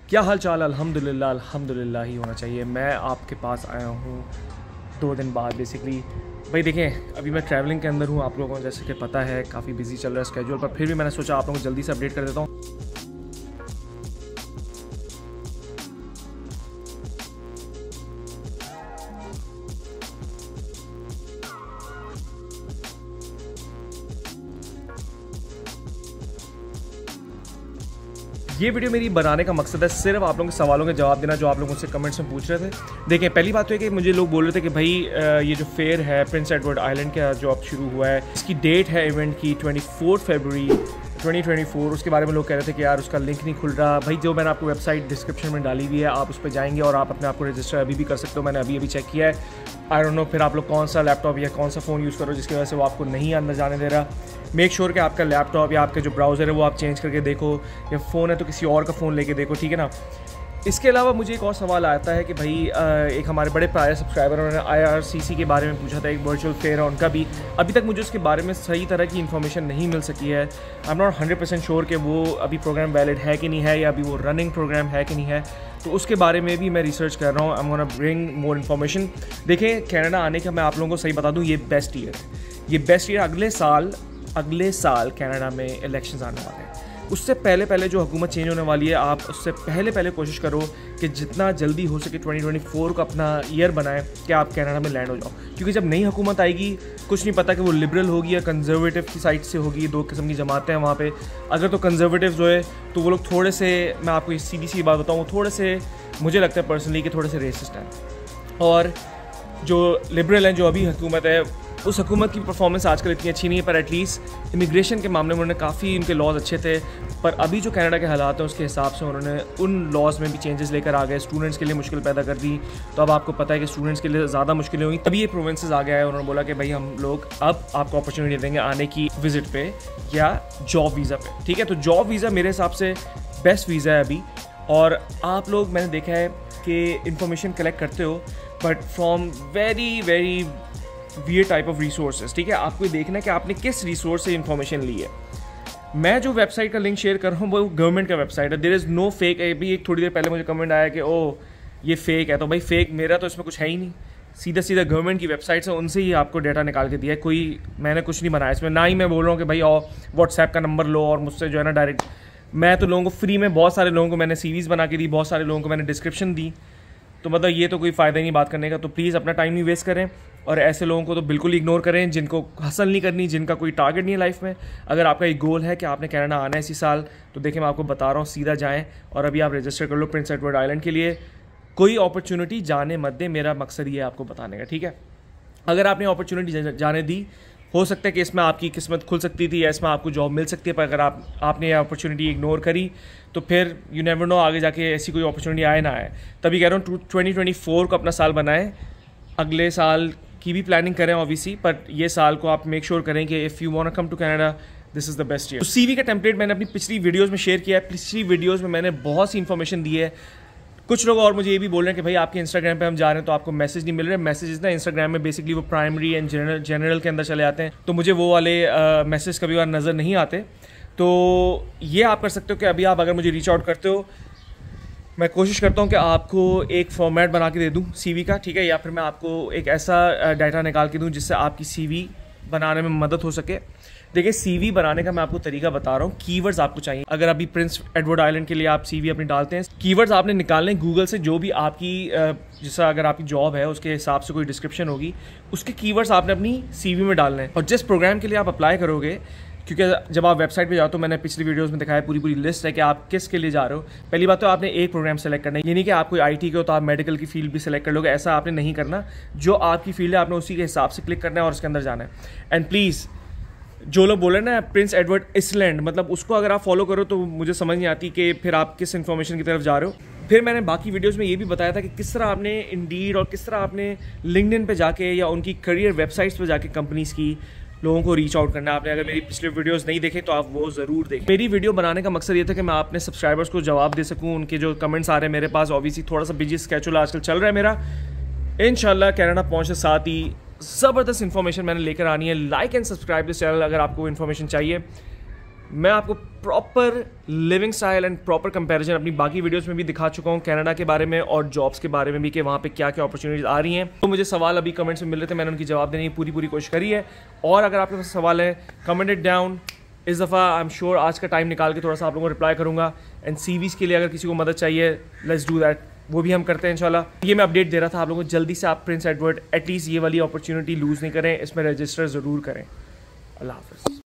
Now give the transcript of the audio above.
क्या हाल चाल? अल्हम्दुलिल्लाह अल्हम्दुलिल्लाह ही होना चाहिए। मैं आपके पास आया हूँ 2 दिन बाद बेसिकली। भाई देखें, अभी मैं ट्रैवलिंग के अंदर हूँ, आप लोगों को जैसे कि पता है काफ़ी बिजी चल रहा है स्केड्यूल, पर फिर भी मैंने सोचा आप लोगों को जल्दी से अपडेट कर देता हूँ। ये वीडियो मेरी बनाने का मकसद है सिर्फ आप लोगों के सवालों के जवाब देना जो आप लोग मुझसे कमेंट्स में पूछ रहे थे। देखें, पहली बात तो है कि मुझे लोग बोल रहे थे कि भाई ये जो फेयर है प्रिंस एडवर्ड आइलैंड का जो अब शुरू हुआ है, इसकी डेट है इवेंट की 24 फरवरी 2024। उसके बारे में लोग कह रहे थे कि यार उसका लिंक नहीं खुल रहा। भाई जो मैंने आपको वेबसाइट डिस्क्रिप्शन में डाली हुई है, आप उस पर जाएंगे और आप अपने आप को रजिस्टर अभी भी कर सकते हो। मैंने अभी चेक किया है। आई डोंट नो फिर आप लोग कौन सा लैपटॉप या कौन सा फ़ोन यूज़ करो जिसकी वजह से वो आपको नहीं अंदर जाने दे रहा। मेक श्योर कि आपका लैपटॉप या आपका जो ब्राउज़र है वो आप चेंज करके देखो, या फ़ोन है तो किसी और का फ़ोन लेके देखो, ठीक है ना। इसके अलावा मुझे एक और सवाल आता है कि भाई एक हमारे बड़े प्रायर सब्सक्राइबर उन्होंने IRCC के बारे में पूछा था, एक वर्चुअल फेयर है उनका भी। अभी तक मुझे उसके बारे में सही तरह की इन्फॉर्मेशन नहीं मिल सकी है। आई एम नॉट 100% श्योर कि वो अभी प्रोग्राम वैलिड है कि नहीं है, या अभी वो रनिंग प्रोग्राम है कि नहीं है। तो उसके बारे में भी मैं रिसर्च कर रहा हूँ। I am gonna bring more information. देखें, कनाडा आने का मैं आप लोगों को सही बता दूँ, ये बेस्ट ईयर है। ये बेस्ट ईयर अगले साल कनाडा में इलेक्शंस आने वाले हैं। उससे पहले जो हुकूमत चेंज होने वाली है, आप उससे पहले कोशिश करो कि जितना जल्दी हो सके 2024 को अपना ईयर बनाएं कि आप कनाडा में लैंड हो जाओ। क्योंकि जब नई हुकूमत आएगी, कुछ नहीं पता कि वो लिबरल होगी या कंजर्वेटिव की साइड से होगी। 2 किस्म की जमातें हैं वहाँ पे। अगर तो कंजर्वेटिव जो है तो वो लोग थोड़े से, मैं आपको सीधी सी बात बताऊँ, वो थोड़े से मुझे लगता है पर्सनली कि थोड़े से रेसिस्ट हैं। और जो लिबरल हैं, जो अभी हुकूमत है, उस हुकूमत की परफॉर्मेंस आजकल इतनी अच्छी नहीं है, पर एटलीस्ट इमिग्रेशन के मामले में उन्होंने काफ़ी उनके लॉज अच्छे थे। पर अभी जो कनाडा के हालात हैं उसके हिसाब से उन्होंने उन लॉज में भी चेंजेस लेकर आ गए, स्टूडेंट्स के लिए मुश्किल पैदा कर दी। तो अब आपको पता है कि स्टूडेंट्स के लिए ज़्यादा मुश्किलें हुई, तभी ये प्रोविंसेस आ गया है। उन्होंने बोला कि भाई हम लोग अब आपको अपॉर्चुनिटी देंगे आने की विजिट पे या जॉब वीज़ा पे, ठीक है। तो जॉब वीज़ा मेरे हिसाब से बेस्ट वीज़ा है अभी। और आप लोग, मैंने देखा है कि इंफॉर्मेशन कलेक्ट करते हो but from very weird type of resources, ठीक है। आपको देखना है कि आपने किस रिसोर्स से इन्फॉर्मेशन ली है। मैं जो वेबसाइट का लिंक शेयर कर रहा हूँ वो गवर्नमेंट का वेबसाइट है। There is no fake. अभी एक थोड़ी देर पहले मुझे कमेंट आया कि ओह ये फेक है, तो भाई फेक मेरा तो इसमें कुछ है ही नहीं। सीधा गवर्नमेंट की वेबसाइट से उनसे ही आपको डेटा निकाल के दिया है। कोई मैंने कुछ नहीं बनाया इसमें, ना ही मैं बोल रहा हूँ कि भाई आओ व्हाट्सएप का नंबर लो और मुझसे जो है ना डायरेक्ट। मैं तो लोगों को फ्री में, बहुत सारे लोगों को मैंने सीरीज़ बना के दी, बहुत सारे लोगों को मैंने डिस्क्रिप्शन दी। तो मतलब ये तो कोई फ़ायदा नहीं बात करने का। तो प्लीज़ अपना टाइम नहीं वेस्ट करें और ऐसे लोगों को तो बिल्कुल इग्नोर करें जिनको हासिल नहीं करनी, जिनका कोई टारगेट नहीं है लाइफ में। अगर आपका एक गोल है कि आपने कनाडा आना है इसी साल, तो देखिए मैं आपको बता रहा हूँ, सीधा जाएं और अभी आप रजिस्टर कर लो प्रिंस एडवर्ड आइलैंड के लिए। कोई अपॉर्चुनिटी जाने मत दें, मेरा मकसद ये है आपको बताने का, ठीक है। अगर आपने अपॉर्चुनिटी जाने दी, हो सकता है कि इसमें आपकी किस्मत खुल सकती थी या इसमें आपको जॉब मिल सकती है, पर अगर आपने ये अपॉर्चुनिटी इग्नोर करी तो फिर यू नेवर नो आगे जाके ऐसी कोई अपॉर्चुनिटी आए ना आए। तभी कह रहा हूँ 2024 को अपना साल बनाएं। अगले साल की भी प्लानिंग करें ऑब्वियसली, बट ये साल को आप मेक श्योर करें कि if you want to come to Canada, this is the best year. तो CV का टेम्पलेट मैंने अपनी पिछली वीडियोज़ में शेयर किया है। पिछली वीडियोज़ में मैंने बहुत सी इन्फॉर्मेशन दी है। कुछ लोग और मुझे ये भी बोल रहे हैं कि भाई आपके इंस्टाग्राम पे हम जा रहे हैं तो आपको मैसेज नहीं मिल रहे। मैसेजेस ना इंस्टाग्राम में बेसिकली वो प्राइमरी एंड जनरल के अंदर चले आते हैं, तो मुझे वो वाले मैसेज कभी बार नज़र नहीं आते। तो ये आप कर सकते हो कि अभी आप अगर मुझे रीच आउट करते हो, मैं कोशिश करता हूँ कि आपको एक फॉर्मेट बना के दे दूँ CV का, ठीक है, या फिर मैं आपको एक ऐसा डाटा निकाल के दूँ जिससे आपकी CV बनाने में मदद हो सके। देखिए, CV बनाने का मैं आपको तरीका बता रहा हूँ। कीवर्ड्स आपको चाहिए। अगर अभी प्रिंस एडवर्ड आइलैंड के लिए आप CV अपनी डालते हैं, कीवर्ड्स आपने निकालने गूगल से, जो भी आपकी जैसा अगर आपकी जॉब है उसके हिसाब से कोई डिस्क्रिप्शन होगी, उसके कीवर्ड्स आपने अपनी CV में डालने हैं। और जिस प्रोग्राम के लिए आप अप्लाई करोगे, क्योंकि जब आप वेबसाइट पे जाओ तो मैंने पिछली वीडियोस में दिखाया पूरी लिस्ट है कि आप किस के लिए जा रहे हो। पहली बात तो आपने एक प्रोग्राम सेलेक्ट करना है, ये नहीं कि आप कोई IT के हो तो आप मेडिकल की फील्ड भी सेलेक्ट कर लोगे, ऐसा आपने नहीं करना। जो आपकी फील्ड है आपने उसी के हिसाब से क्लिक करना है और उसके अंदर जाना है। एंड प्लीज़, जो लोग बोल रहे हैं ना प्रिंस एडवर्ड आइलैंड, मतलब उसको अगर आप फॉलो करो तो मुझे समझ नहीं आती कि फिर आप किस इन्फॉर्मेशन की तरफ जा रहे हो। फिर मैंने बाकी वीडियोस में ये भी बताया था कि किस तरह आपने इंडीड और किस तरह आपने लिंक्डइन पे जाके या उनकी करियर वेबसाइट्स पे जाके कंपनीज़ की लोगों को रीच आउट करना है आपने। अगर मेरी पिछले वीडियोस नहीं देखे तो आप वो ज़रूर देखें। मेरी वीडियो बनाने का मकसद ये था कि मैं अपने सब्सक्राइबर्स को जवाब दे सकूँ। उनके जो कमेंट्स आ रहे हैं मेरे पास, ऑब्वियसली थोड़ा सा बिजी स्केड्यूल आजकल चल रहा है मेरा। इंशाल्लाह कनाडा पहुँचने साथ ही ज़बरदस्त इन्फॉर्मेशन मैंने लेकर आनी है। Like and subscribe this channel अगर आपको इन्फॉर्मेशन चाहिए। मैं आपको proper living style and proper comparison अपनी बाकी वीडियोस में भी दिखा चुका हूँ कनाडा के बारे में और जॉब्स के बारे में भी कि वहाँ पे क्या क्या अपॉर्चुनिटीज आ रही हैं। तो मुझे सवाल अभी कमेंट्स में मिल रहे थे, मैंने उनकी जवाब देने की पूरी कोशिश करी है। और अगर आपके पास सवाल है कमेंट इट डाउन। इस दफ़ा आई एम श्योर आज का टाइम निकाल के थोड़ा सा आप लोगों को रिप्लाई करूँगा। एंड सीवीज़ के लिए अगर किसी को मदद चाहिए लेट्स डू दैट, वो भी हम करते हैं इंशाल्लाह। ये मैं अपडेट दे रहा था आप लोगों को, जल्दी से आप प्रिंस एडवर्ड एटलीस्ट ये वाली अपॉर्चुनिटी लूज़ नहीं करें, इसमें रजिस्टर ज़रूर करें। अल्लाह हाफ़िज़।